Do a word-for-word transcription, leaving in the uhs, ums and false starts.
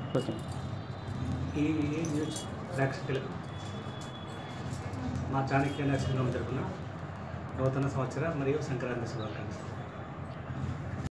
ఈ న్యూస్ ప్రేక్షకులకు మా చాణక్య నర్సింగ్ హోమ్ జరుపున నూతన సంవత్సర మరియు సంక్రాంతి శుభాకాంక్షలు.